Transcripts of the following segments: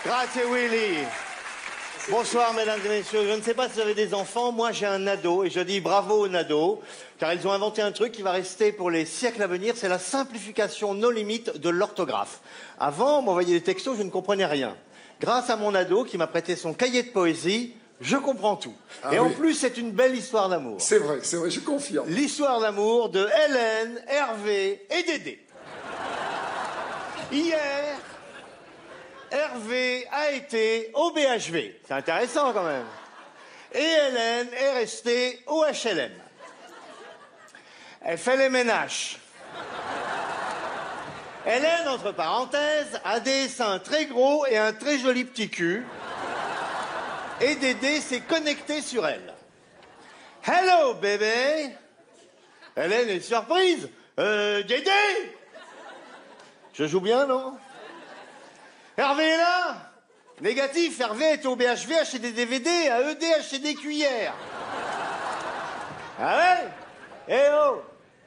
Grazie Willy. Bonsoir mesdames et messieurs, je ne sais pas si vous avez des enfants, moi j'ai un ado et je dis bravo aux ados, car ils ont inventé un truc qui va rester pour les siècles à venir, c'est la simplification no limite de l'orthographe. Avant, on m'envoyait des textos, je ne comprenais rien. Grâce à mon ado qui m'a prêté son cahier de poésie, je comprends tout. Et en plus, c'est une belle histoire d'amour. C'est vrai, je confirme. L'histoire d'amour de Hélène, Hervé et Dédé. Hier, Hervé a été au BHV. C'est intéressant quand même. Et Hélène est restée au HLM. Elle fait les ménages. Hélène, entre parenthèses, a des seins très gros et un très joli petit cul. Et Dédé s'est connecté sur elle. Hello, bébé. Hélène est surprise. Dédé. Je joue bien, non? Hervé est là. Négatif, Hervé est au BHV acheter des DVD, à ED acheter des cuillères. Ah ouais? Eh oh.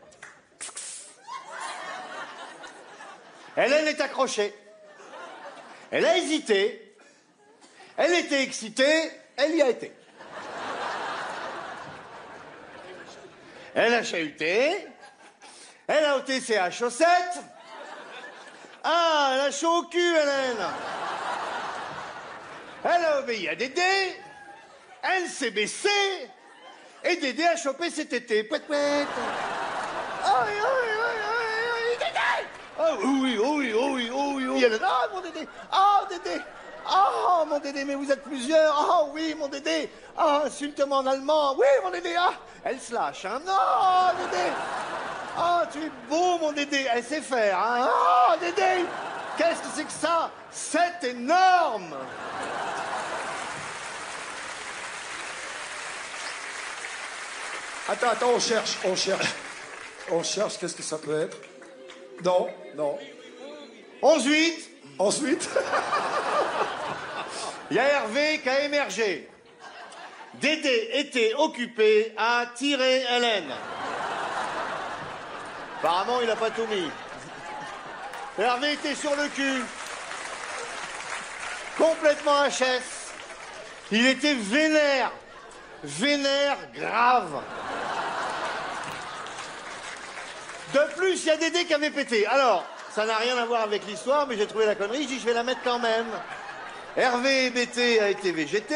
Hélène est accrochée. Elle a hésité. Elle était excitée. Elle y a été. Elle a chahuté. Elle a ôté ses chaussettes. Ah, elle a chaud au cul, Hélène. Elle a obéi à Dédé. Elle s'est baissée. Et Dédé a chopé ses tétés. Pouet, pouet. Aïe, aïe, aïe, aïe, Dédé. Oh oui, oh oui, oh oui, oh oui, oh oui. Ah, mon Dédé. Ah, Dédé. Ah, mon Dédé, mais vous êtes plusieurs. Ah, oui, mon Dédé. Ah, insulte-moi en allemand. Oui, mon Dédé. Ah, elle se lâche, hein. Non, Dédé. Ah, tu es beau, mon Dédé. Elle sait faire, hein. Ah, Dédé. Qu'est-ce que c'est que ça? C'est énorme. Attends, on cherche. On cherche, qu'est-ce que ça peut être? Non. Ensuite, il y a Hervé qui a émergé. Dédé était occupé à tirer Hélène. Apparemment, il n'a pas tout mis. Hervé était sur le cul. Complètement HS. Il était vénère. Vénère grave. De plus, il y a Dédé qui avait pété. Alors, ça n'a rien à voir avec l'histoire, mais j'ai trouvé la connerie. Je dis, je vais la mettre quand même. Hervé hébété a été végété.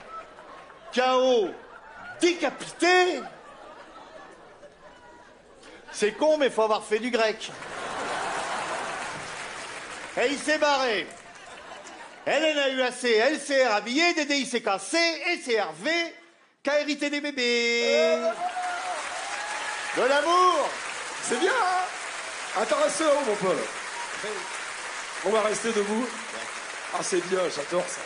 KO décapité. C'est con, mais il faut avoir fait du grec. Et il s'est barré. Hélène a eu assez, elle s'est rhabillée, Dédé il s'est cassé, et c'est Hervé qui a hérité des bébés. De l'amour. C'est bien, hein? Attends, reste là-haut, mon Paul. On va rester debout. Ah, c'est bien, j'adore ça.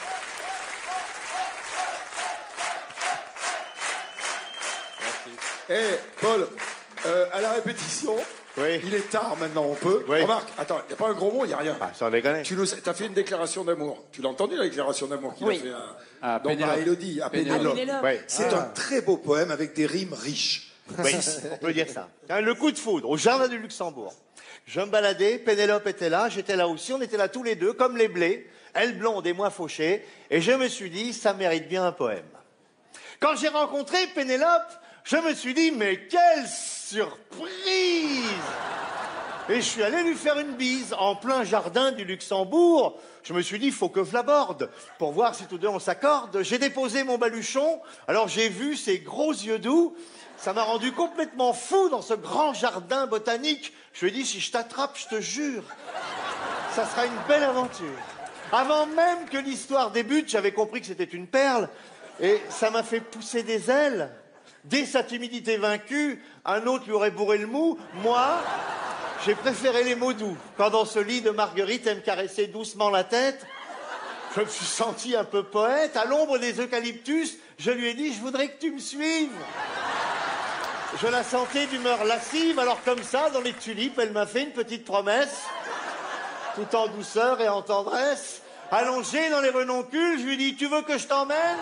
Paul, à la répétition, oui. Il est tard maintenant, on peut. Oui. Remarque, attends, il n'y a pas un gros mot, il n'y a rien. Ah, sans déconner. Tu as fait une déclaration d'amour. Tu l'as entendu, la déclaration d'amour qu'il a fait à Élodie, à Pénélope. Oui. C'est un très beau poème avec des rimes riches. Oui, on peut dire ça. Le coup de foudre au jardin du Luxembourg. Je me baladais, Pénélope était là, j'étais là aussi, on était là tous les deux, comme les blés, elle blonde et moi fauché, et je me suis dit, ça mérite bien un poème. Quand j'ai rencontré Pénélope, je me suis dit, mais quelle surprise! Et je suis allé lui faire une bise en plein jardin du Luxembourg. Je me suis dit, il faut que je l'aborde pour voir si tous deux on s'accorde. J'ai déposé mon baluchon, alors j'ai vu ses gros yeux doux. Ça m'a rendu complètement fou dans ce grand jardin botanique. Je lui ai dit, si je t'attrape, je te jure, ça sera une belle aventure. Avant même que l'histoire débute, j'avais compris que c'était une perle. Et ça m'a fait pousser des ailes. Dès sa timidité vaincue, un autre lui aurait bourré le mou. Moi, j'ai préféré les mots doux. Quand dans ce lit de Marguerite, elle me caressait doucement la tête, je me suis senti un peu poète. À l'ombre des eucalyptus, je lui ai dit, je voudrais que tu me suives. Je la sentais d'humeur lascive, alors comme ça, dans les tulipes, elle m'a fait une petite promesse, tout en douceur et en tendresse. Allongée dans les renoncules, je lui ai dit, tu veux que je t'emmène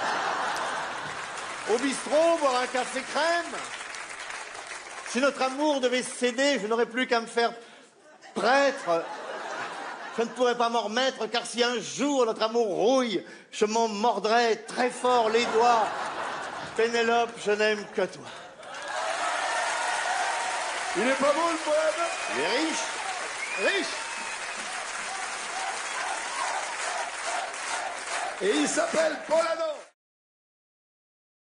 au bistrot, boire un café crème? Si notre amour devait céder, je n'aurais plus qu'à me faire prêtre Je ne pourrais pas m'en remettre, car si un jour notre amour rouille, je m'en mordrai très fort les doigts. Pénélope, je n'aime que toi. Il est pas beau le poème? Il est riche. Riche. Et il s'appelle Paul Adam.